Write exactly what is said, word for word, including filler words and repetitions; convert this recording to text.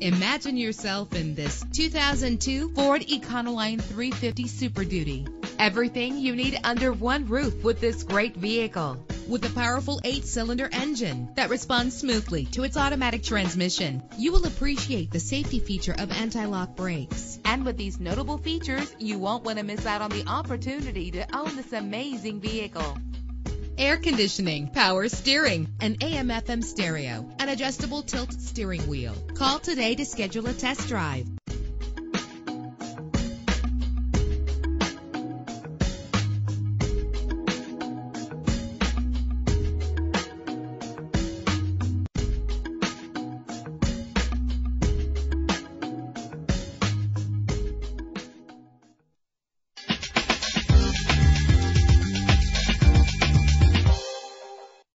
Imagine yourself in this two thousand two Ford Econoline three fifty Super Duty. Everything you need under one roof with this great vehicle. With a powerful eight-cylinder engine that responds smoothly to its automatic transmission, you will appreciate the safety feature of anti-lock brakes. And with these notable features, you won't want to miss out on the opportunity to own this amazing vehicle. Air conditioning, power steering, an A M F M stereo, an adjustable tilt steering wheel. Call today to schedule a test drive.